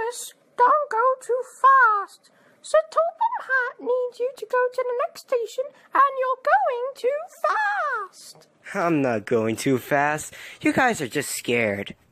Thomas, don't go too fast. Sir Topham Hatt needs you to go to the next station, and you're going too fast. I'm not going too fast. You guys are just scared.